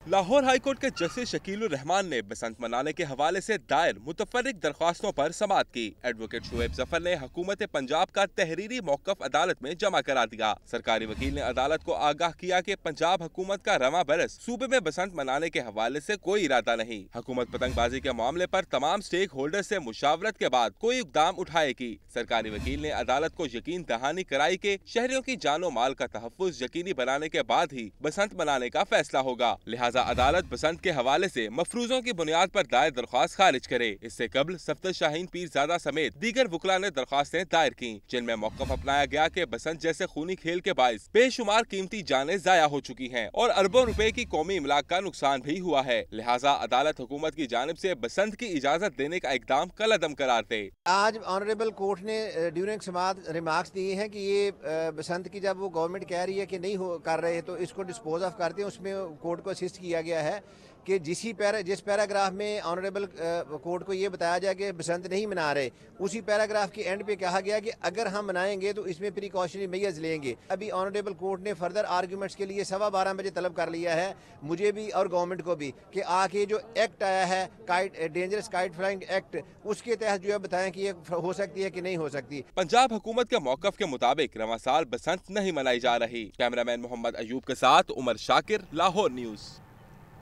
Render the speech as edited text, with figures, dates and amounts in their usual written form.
Lahore high court के justice Shakilur Rehman ने बसंत मनाने के हवाले से दायर मुतफर्रिक दरख्वास्तों पर समाअत की। एडवोकेट शुएब जफर ने हुकूमत पंजाब का तहरीरी मौक़िफ़ अदालत में जमा करा दिया। सरकारी वकील ने अदालत को आगाह किया कि पंजाब हुकूमत का रवां बरस सूबे में बसंत मनाने के हवाले से कोई इरादा नहीं। हुकूमत पतंगबाजी के मामले पर तमाम स्टेक होल्डर से मुशावरत के बाद कोई इक़दाम उठाएगी। सरकारी वकील ने अदालत को यकीन दहानी कराई कि शहरियों की जानो माल का तहफ़्फ़ुज़ यकीनी बनाने के बाद ही बसंत मनाने का फैसला होगा। लिहाजा अदालत बसंत के हवाले से मफरूजों की बुनियाद पर दायर दरख्वास्त खारिज करे। इससे कबल सफ्दर शाहीन पीरज़ादा समेत दीगर वकला ने दरख्वास्तें दायर की, जिनमें मौक़िफ़ अपनाया गया कि बसंत जैसे खूनी खेल के बाइस बेशुमार कीमती जानें ज़ाया हो चुकी हैं और अरबों रुपए की कौमी इमलाक का नुकसान भी हुआ है। लिहाजा अदालत हुकूमत की जानिब से बसंत की इजाजत देने का इकदाम कलअदम करार दे। आज ऑनरेबल कोर्ट ने ड्यूरिंग समाअत रिमार्क्स दिए हैं कि ये बसंत की जब वो गवर्नमेंट कह रही है कि नहीं कर रहे तो इसको डिस्पोज ऑफ करते हैं। उसमें कोर्ट को असिस्ट किया गया है कि जिस पैराग्राफ में ऑनरेबल कोर्ट को ये बताया जाए कि बसंत नहीं मना रहे, उसी पैराग्राफ के एंड पे कहा गया कि अगर हम मनाएंगे तो इसमें प्रिकॉशनरी मेजर्स लेंगे। अभी ऑनरेबल कोर्ट ने फर्दर आर्ग्यूमेंट्स के लिए 12:15 बजे तलब कर लिया है, मुझे भी और गवर्नमेंट को भी, कि आके जो एक्ट आया है डेंजरस काइट फ्लाइंग एक्ट, उसके तहत जो है बताएं कि ये हो सकती है कि नहीं हो सकती। पंजाब हुकूमत के मौक़िफ़ के मुताबिक रवां साल बसंत नहीं मनाई जा रही। कैमरामैन मोहम्मद अयूब के साथ उमर शाकिर, लाहौर न्यूज़।